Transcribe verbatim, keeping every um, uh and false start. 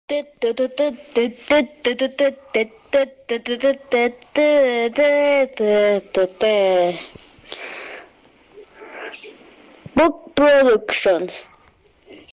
てってってってってってってってってってってってってってってって僕プロダクションズ